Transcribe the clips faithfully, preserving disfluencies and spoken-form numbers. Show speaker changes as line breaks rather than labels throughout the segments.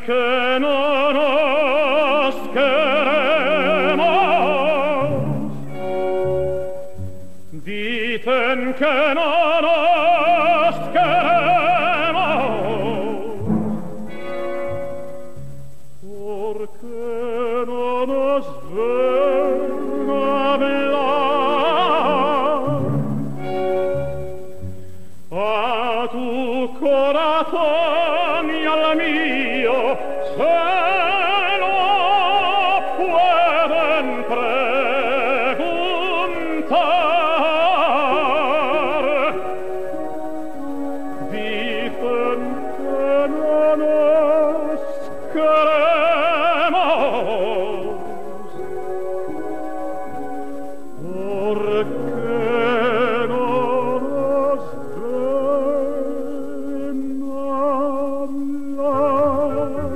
que no nos queremos, dicen que no nos queremos, ¿por qué no nos ven a hablar? A tu corazón y al mío se lo pueden preguntar. Dicen que no nos queremos, ¿por qué no nos ven hablar?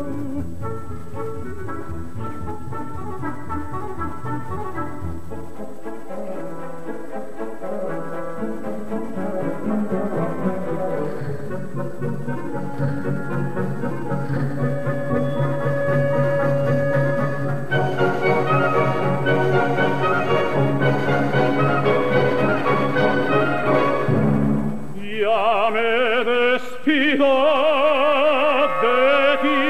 Ya me despido de ti,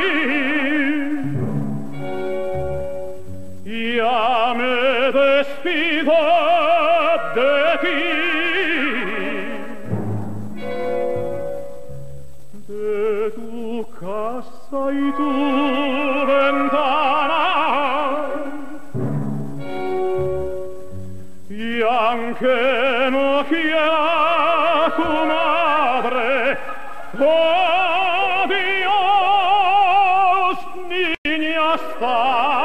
ya me despido de ti, de tu casa y tu ventana, y aunque no quiera tu madre, adiós, niña, hasta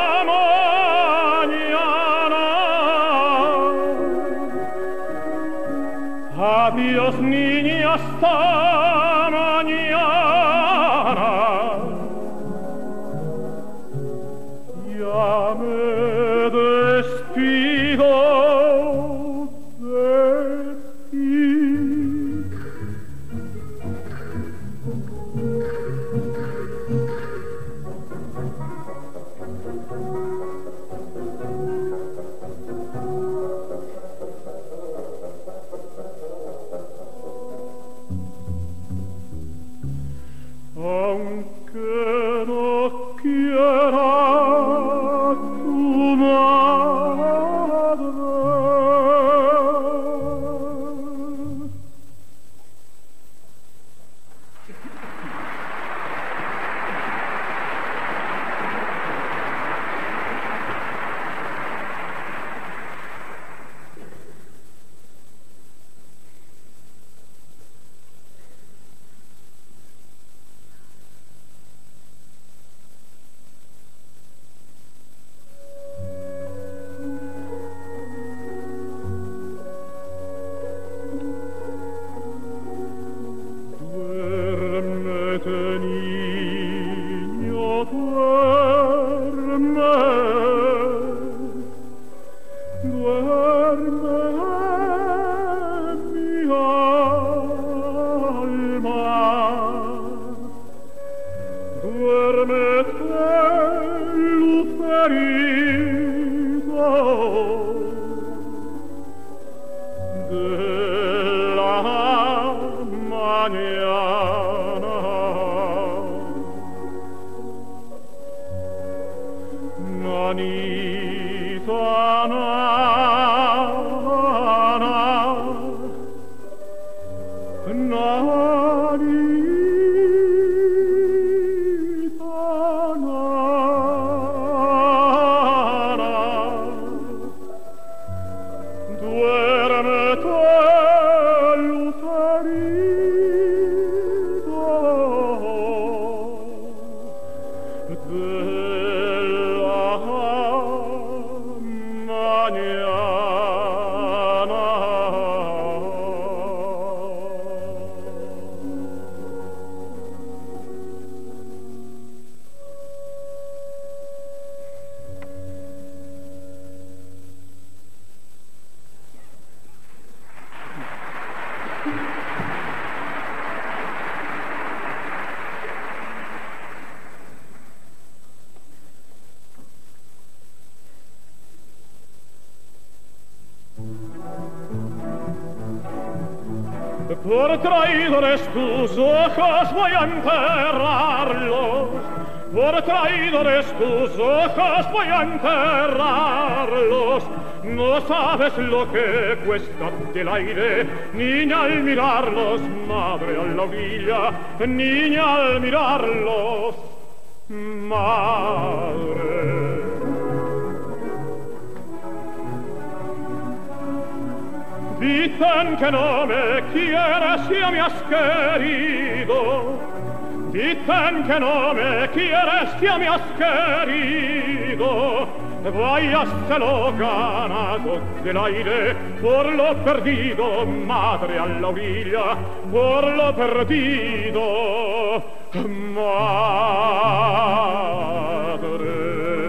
mañana. Adiós, niña, hasta mañana. Ya me despido de ti. Aunque no quiera tu madre, duérmete, niño, duerme, duerme, mi alma, duérmete, lucerito de la mañana. Nanita, nana, nanita, nana, duérmete, lucerito de la mañana. Por traidores tus ojos voy a enterrarlos, por traidores tus ojos voy a enterrarlos. No sabes lo que cuesta del aire, niña, al mirarlos, madre a la orilla, niña, al mirarlos, madre. Dicen que no me quieres, ya me has querido. Dicen que no me quieres, ya me has querido. Váyase lo ganado del aire, por lo perdido, madre a la orilla, por lo perdido, madre.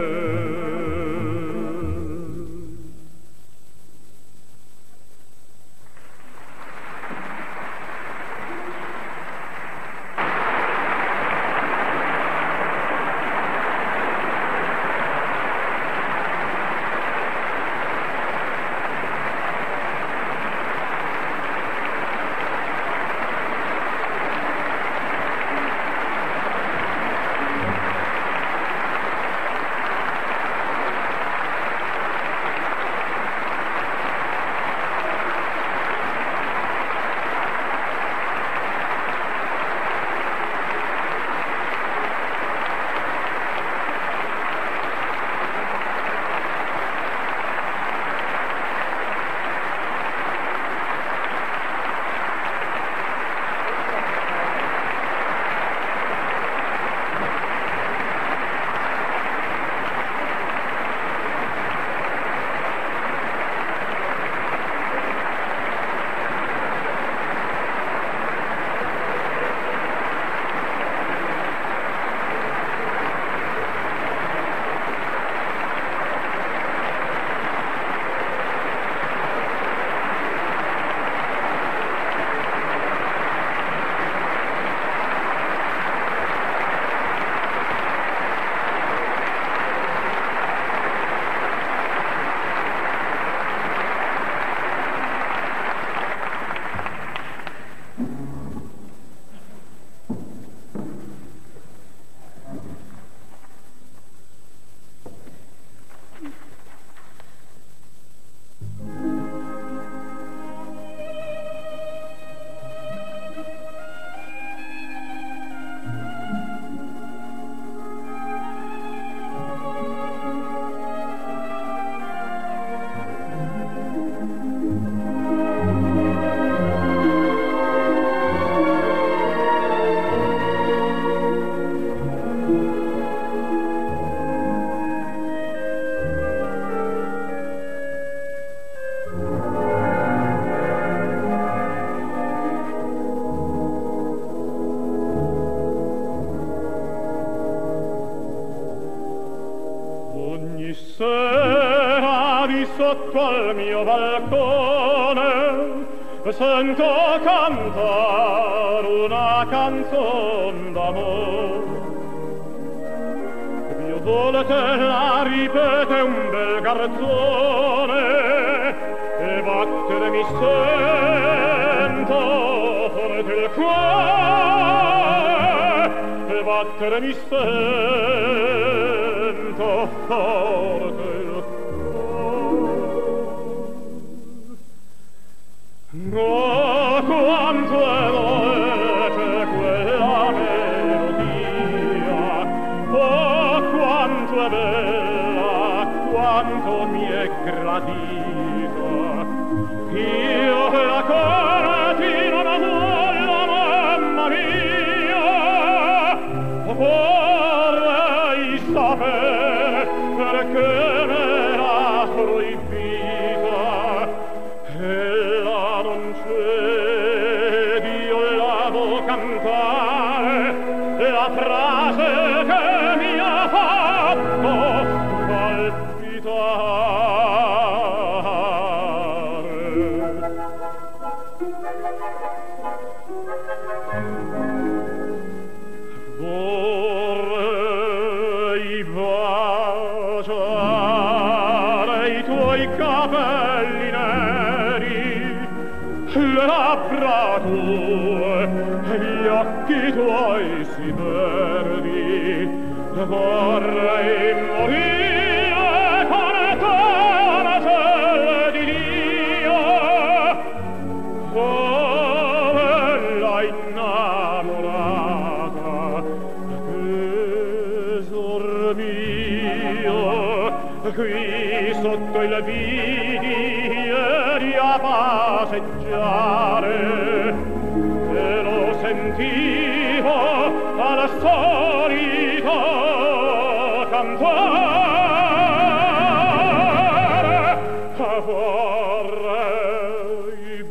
sotto al mio balcone sento cantare una canzone d'amore. Più volte la ripete un bel garzone e battere mi sento forte il cuore, e battere mi sento forte il oh, quanto è dolce quella melodia, oh, quanto è bella, quanto mi è gradita. Io la cortina da nulla, mamma mia, vorrei sapere perché me l'ha proibita. Ella non c'è, io la devo cantare la frase che mi ha fatto palpitare. Vorrei baciare i tuoi capelli neri le labbra tue, gli occhi tuoi si verdi, vorrei morire con te una sera di Dio. Oh, bella innamorata, tesor mio, qui sotto il vidi ieri a passeggiare, e lo sentivo al solito cantare, vorrei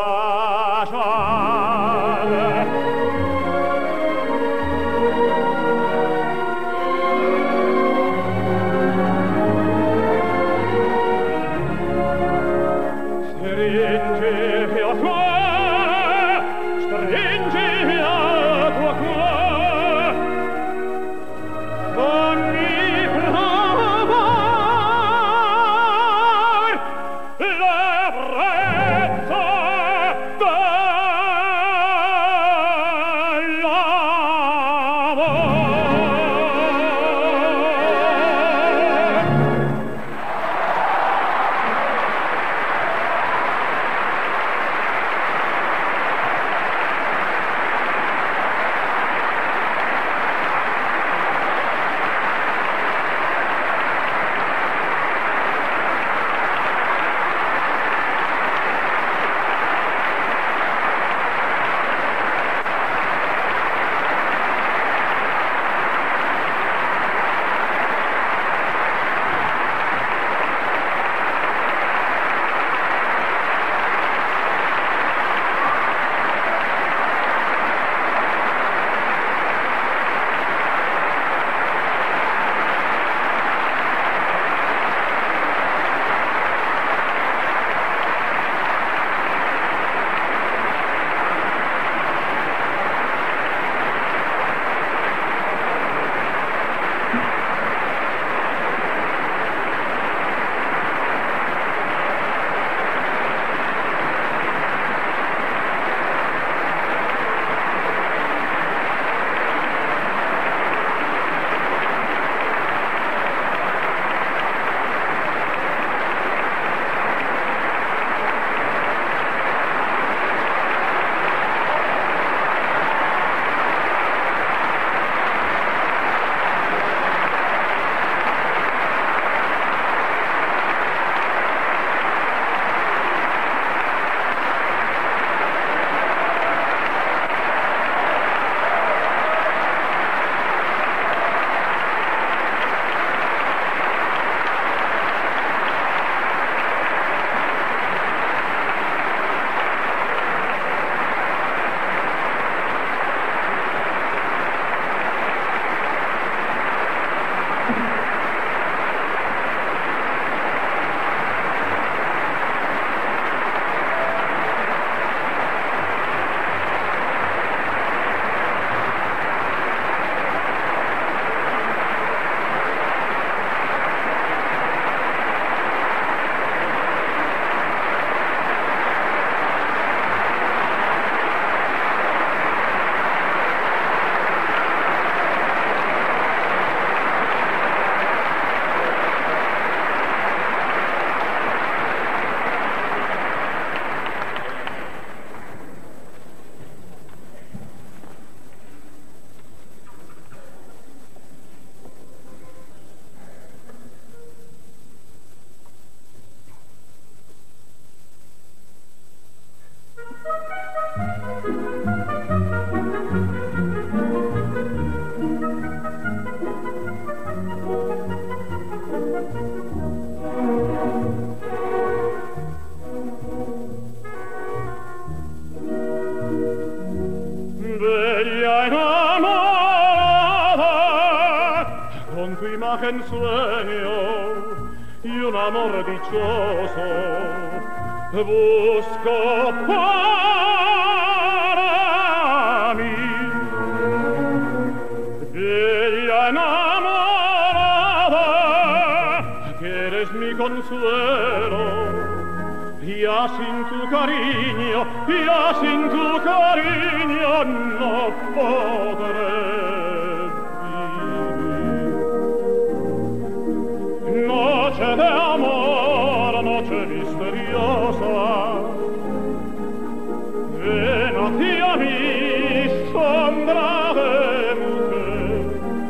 baciare. Stringi a cuore, stringi a tuo cuore, fammi provar l'ebbrezza dell'amore.
en sueño y un amor dichoso busco para mí. Bella enamorada, que eres mi consuelo, ya sin tu cariño, ya sin tu cariño no podré vivir. Noche de amor, noche misteriosa, ven hacia mí, sombra de mujer.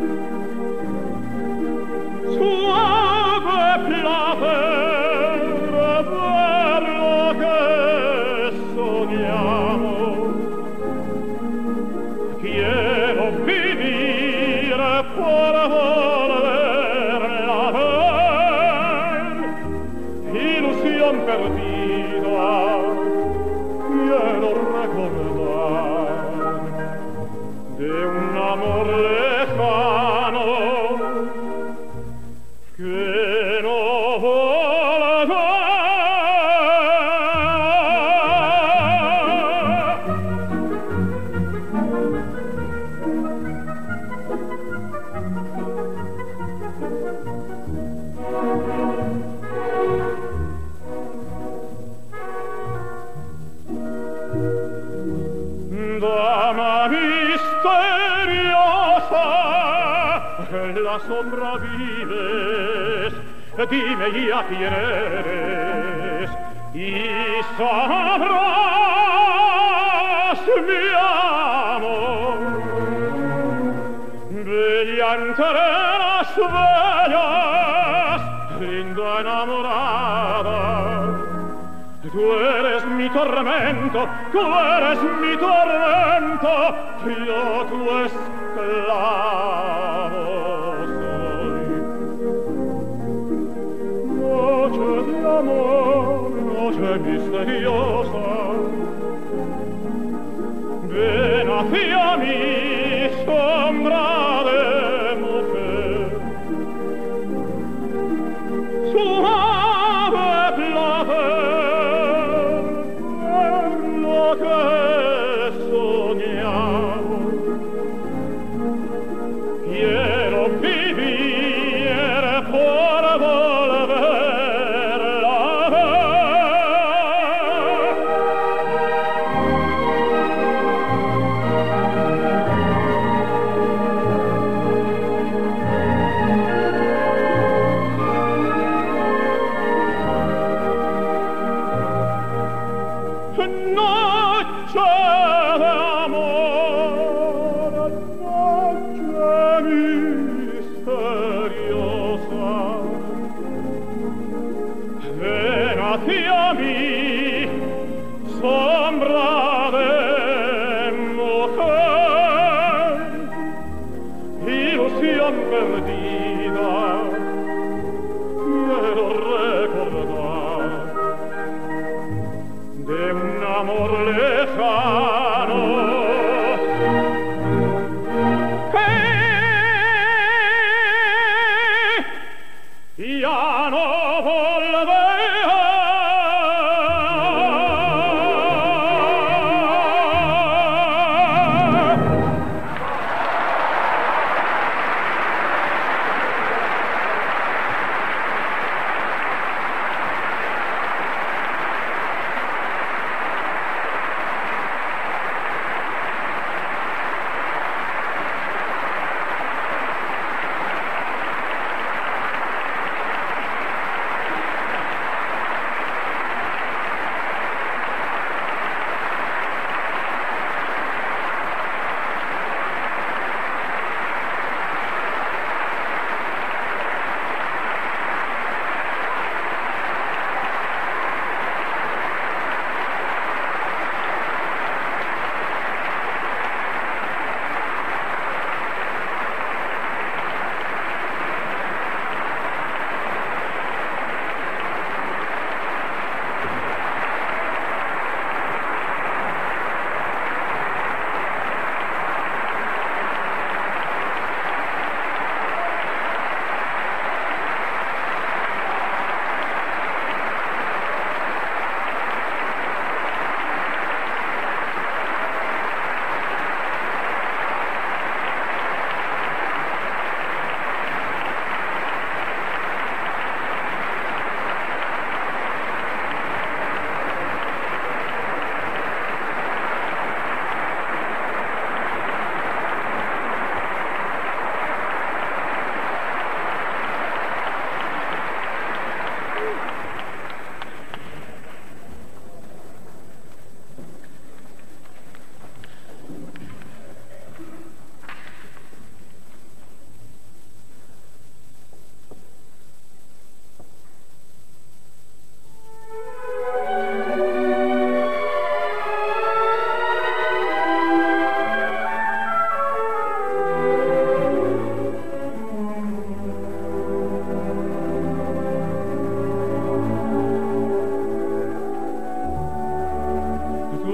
Suave placer ver lo que soñamos. Quiero vivir por volverla a ver, ilusión perdida, quiero recordar de un amor lejano que no volverá. Dama misteriosa, en la sombra vives, dime ya quién eres y sabrás mi amor. Bella entre las bellas, linda enamorada, tú eres mi tormento, tú eres mi tormento, yo tu esclavo soy. Noche de amor, noche misteriosa, ven hacia mí, sombra de mujer. Suave placer, lo que soñamos. Quiero vivir por volverla a Noche de amor, noche misteriosa, ven hacia mí, sombra de mujer, ilusión perdida, quiero recordar de un amor lejano que ya no volverá.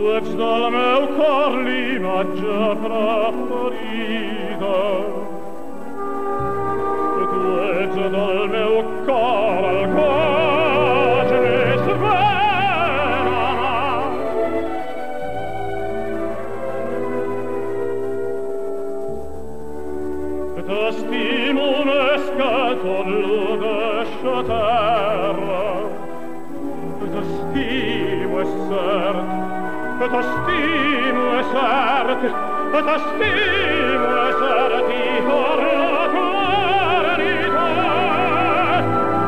ets del meu cor l'imatge preferida. Tu ets del meu cor el cos més venerat. T'estimo més que tot lo deixa terra. T'estimo, és cert, t'estimo, és cert, t'estimo, és cert, i per la tua veritat.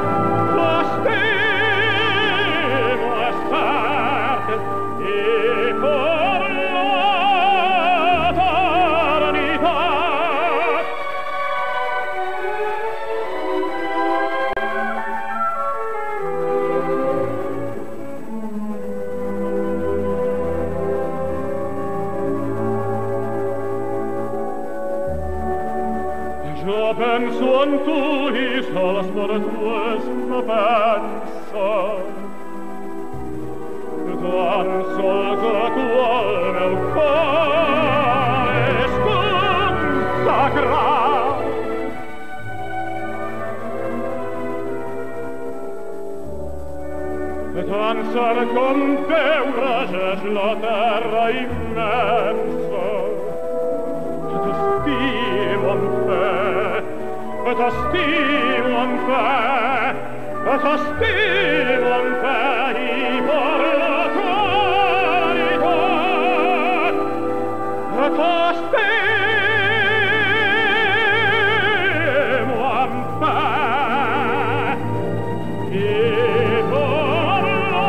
T'estimo, és cert, i per la eternitat. Jo penso en tu i sols per tu és que penso. Tan sols a tu el meu cor és consagrat. Tan cert com Déu regeix la terra immensa. T'estimo en fe, t'estimo en fe, t'estimo en fe, i per la tua veritat. T'estimo en fe, i per la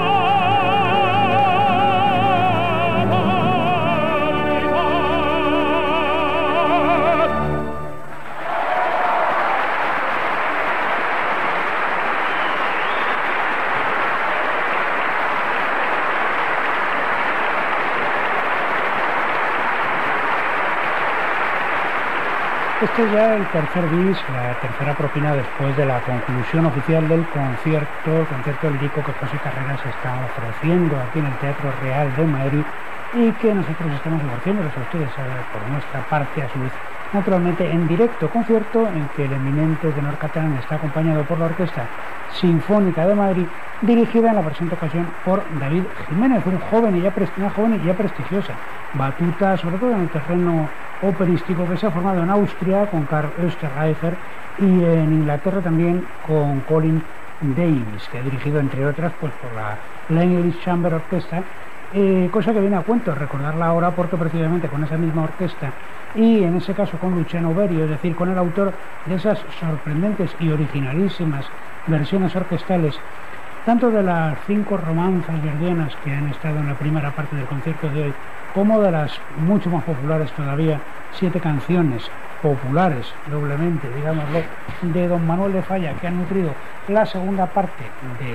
Este es ya el tercer bis, la tercera propina después de la conclusión oficial del concierto, el concierto lírico que José Carreras está ofreciendo aquí en el Teatro Real de Madrid y que nosotros estamos ofreciéndoles a ustedes por nuestra parte, a su vez, naturalmente en directo, concierto en que el eminente tenor catalán está acompañado por la Orquesta Sinfónica de Madrid, dirigida en la presente ocasión por David Jiménez, un joven y ya, una joven y ya prestigiosa batuta, sobre todo en el terreno operístico, que se ha formado en Austria con Karl Österreicher y en Inglaterra también con Colin Davis, que ha dirigido entre otras pues por la, la English Chamber Orchestra, eh, cosa que viene a cuento recordarla ahora porque precisamente con esa misma orquesta y en ese caso con Luciano Berio, es decir, con el autor de esas sorprendentes y originalísimas versiones orquestales, tanto de las cinco romanzas verdianas que han estado en la primera parte del concierto de hoy, como de las mucho más populares todavía, siete canciones populares, doblemente, digámoslo, de don Manuel de Falla, que han nutrido la segunda parte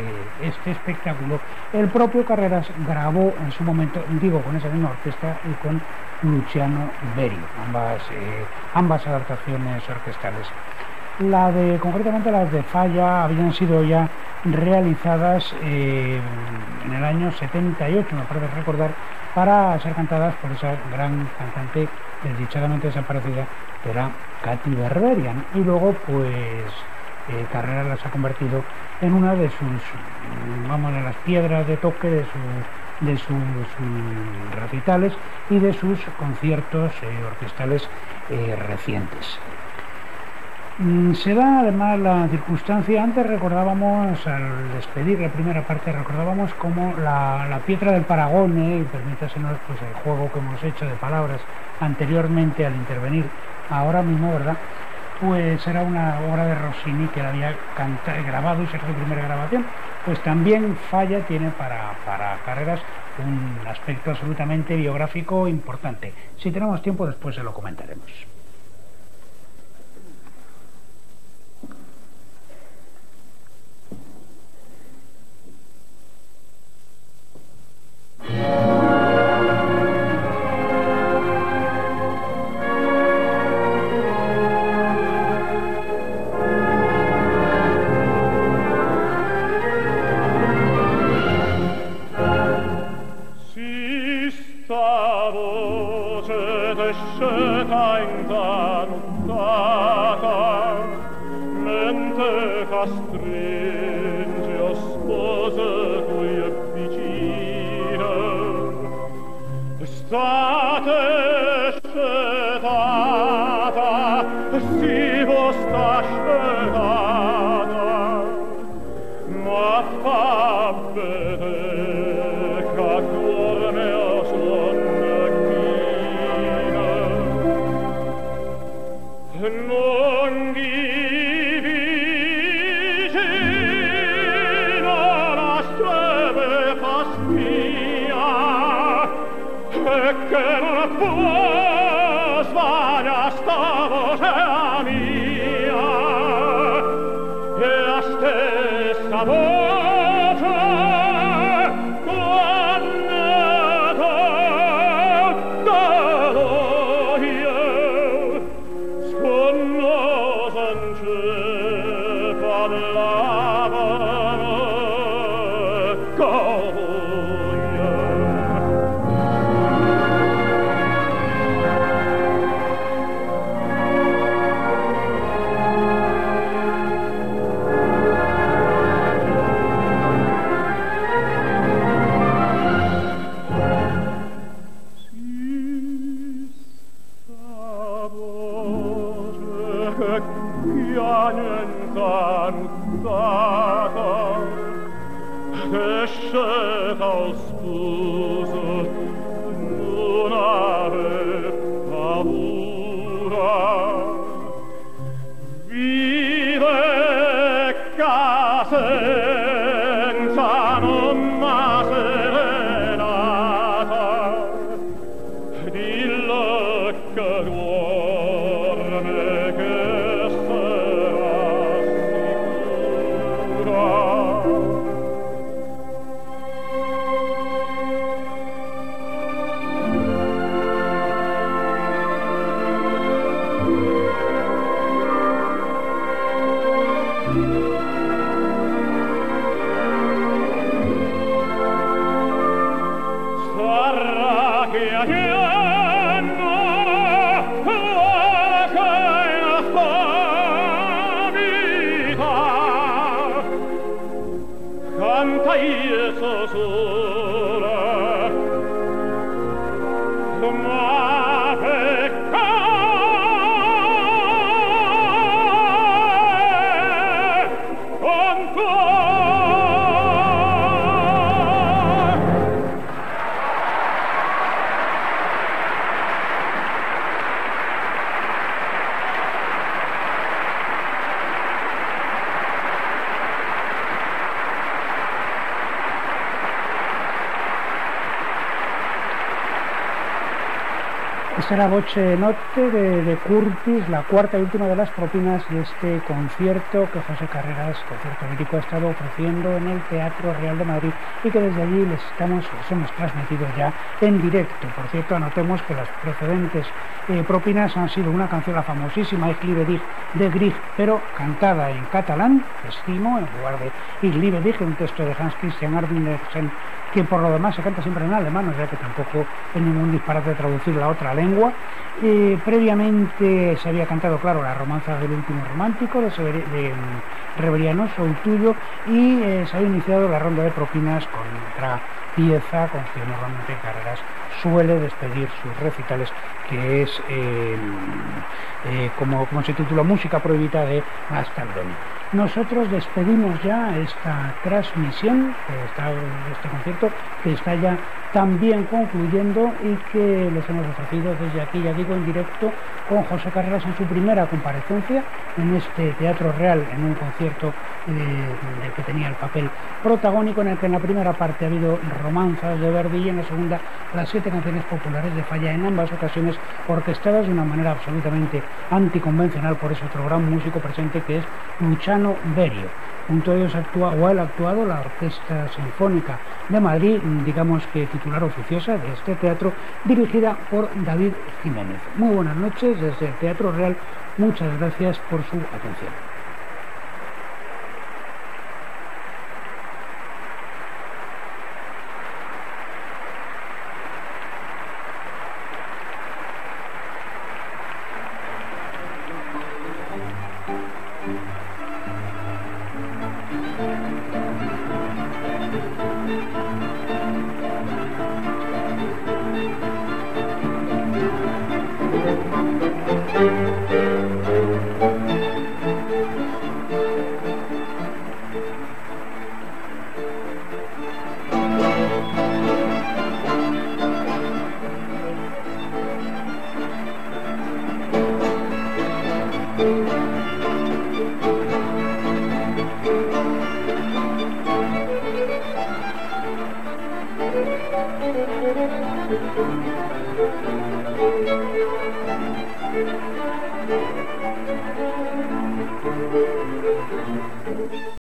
de este espectáculo. El propio Carreras grabó en su momento, digo, con esa misma orquesta y con Luciano Berio, ambas, eh, ambas adaptaciones orquestales. La de, concretamente las de Falla habían sido ya realizadas eh, en el año setenta y ocho, me parece recordar, para ser cantadas por esa gran cantante desdichadamente desaparecida, que era Katy Berberian, y luego pues eh, Carreras las ha convertido en una de sus, vamos, de las piedras de toque de, su, de sus um, recitales y de sus conciertos eh, orquestales eh, recientes. Se da además la circunstancia, antes recordábamos, al despedir la primera parte, recordábamos como la, la Pietra del Paragone, y permítasenos pues el juego que hemos hecho de palabras anteriormente al intervenir ahora mismo, ¿verdad? Pues era una obra de Rossini que la había cantado, grabado y se hizo su primera grabación. Pues también Falla tiene para, para Carreras un aspecto absolutamente biográfico importante. Si tenemos tiempo después se lo comentaremos.
Si questa voce desceta intanuttata, mente fa stringe o spose cui è vicina. State scetata, si vostra scetata, ma fa vedere che cuor mio sonnecchina. Non divicino la streve fa spia, e che non può svaglia sta voce mia, e la stessa voce quando t'ho io sconnosa in cielo parlavano con sceta al sposo, non ave paura. Vive casenza non ma serenata, dillo che duorme che sarà sicura. Sarà che a giorno la caina famita canta io sola, ma peccare con cuore.
Esta era Voce Notte de, de Curtis, la cuarta y última de las propinas de este concierto que José Carreras, concierto lírico, ha estado ofreciendo en el Teatro Real de Madrid y que desde allí les, estamos, les hemos transmitido ya en directo. Por cierto, anotemos que las precedentes eh, propinas han sido una canción, la famosísima Ich liebe dich de Grieg, pero cantada en catalán, estimo, en lugar de Ich liebe dich, un texto de Hans Christian Andersen, que por lo demás se canta siempre en alemán, o sea que tampoco es ningún disparate traducir la otra lengua. Eh, previamente se había cantado, claro, la romanza del último romántico de, Severi, de um, Reveriano Soutullo, y eh, se había iniciado la ronda de propinas con otra pieza con que normalmente Carreras suele despedir sus recitales, que es eh, eh, como, como se titula, Música Prohibida de Mastaldoni. Nosotros despedimos ya esta transmisión, esta, este concierto que está ya también concluyendo y que les hemos ofrecido desde aquí, ya digo, en directo con José Carreras en su primera comparecencia en este Teatro Real, en un concierto eh, de que tenía el papel protagónico, en el que en la primera parte ha habido romanzas de Verdi y en la segunda las siete canciones populares de Falla, en ambas ocasiones orquestadas de una manera absolutamente anticonvencional por ese otro gran músico presente que es Luciano Berio. Junto a ellos actúa, o él ha actuado, la Orquesta Sinfónica de Madrid, digamos que titular oficiosa de este teatro, dirigida por David Jiménez. Muy buenas noches desde el Teatro Real, muchas gracias por su atención.